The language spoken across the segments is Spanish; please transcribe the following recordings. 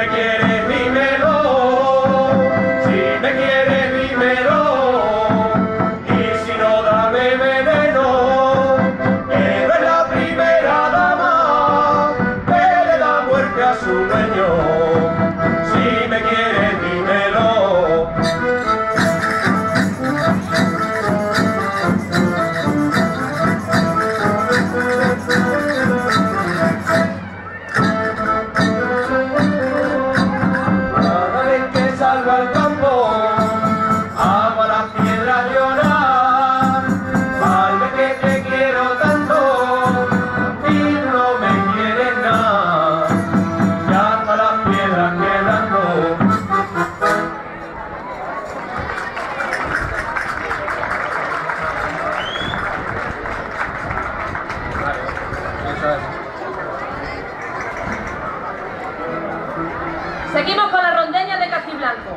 me quieres, dímelo. Si me quieres, dímelo. Y si no, dame veneno. Eres la primera dama que le da muerte a su dueño. Si me quieres, dímelo. Al campo, hago a las piedras llorar, salve que te quiero tanto y no me quieres nada, ya hasta las piedras quedando. Seguimos con la rondeña de Castiblanco.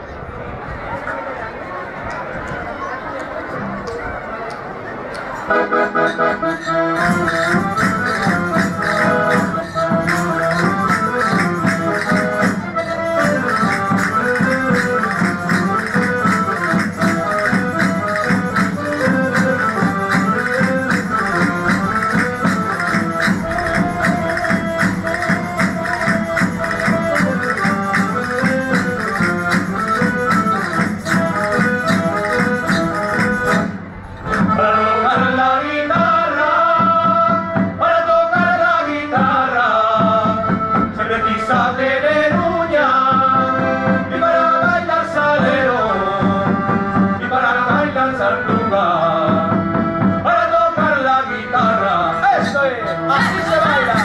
Así se baila.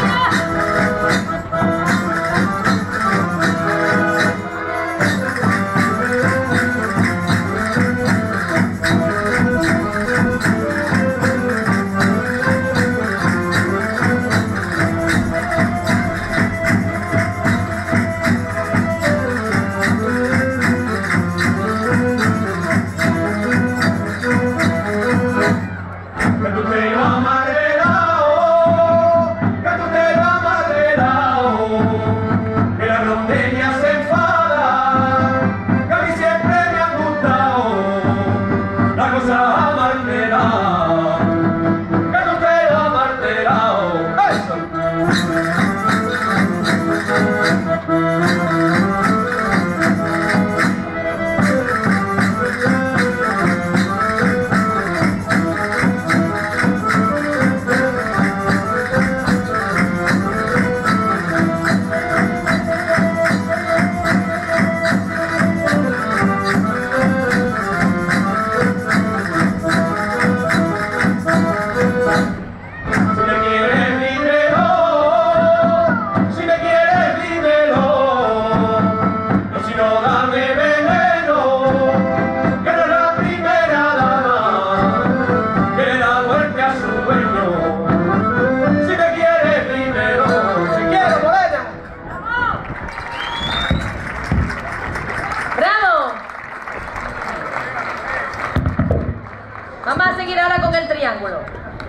Vamos a seguir ahora con el triángulo.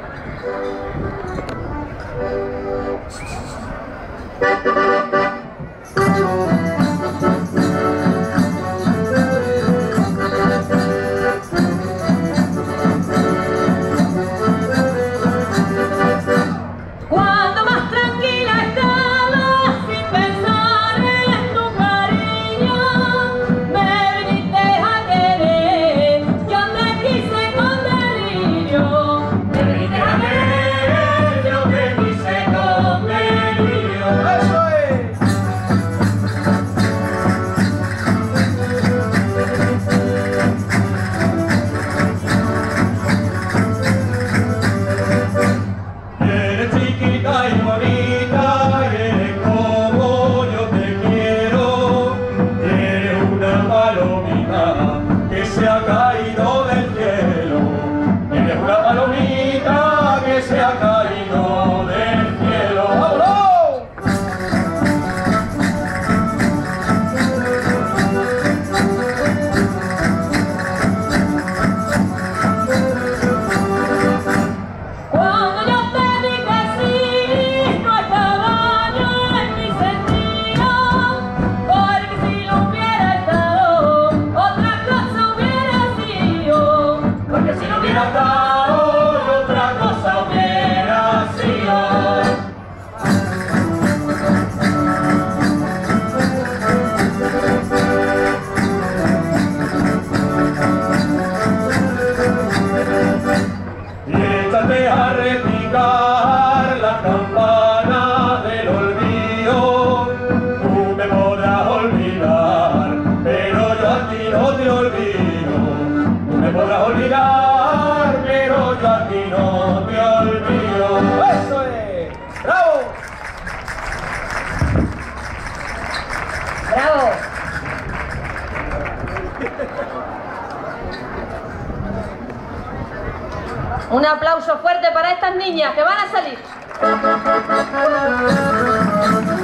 Cuando más tranquila estaba, sin pensar en tu cariño, me viniste a querer, yo te quise con delirio. Me viniste a querer, yo te quise con delirio. ¡Eso es! Un aplauso fuerte para estas niñas que van a salir.